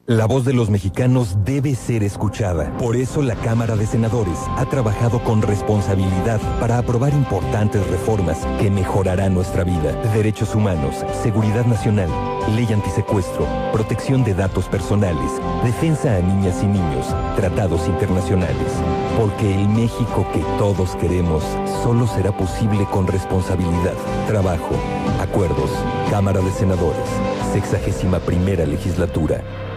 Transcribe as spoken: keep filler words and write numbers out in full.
La voz de los mexicanos debe ser escuchada. Por eso la Cámara de Senadores ha trabajado con responsabilidad para aprobar importantes reformas que mejorarán nuestra vida. Derechos humanos, seguridad nacional, ley antisecuestro, protección de datos personales, defensa a niñas y niños, tratados internacionales. Porque el México que todos queremos solo será posible con responsabilidad, trabajo, acuerdos. Cámara de Senadores, sexagésima primera legislatura.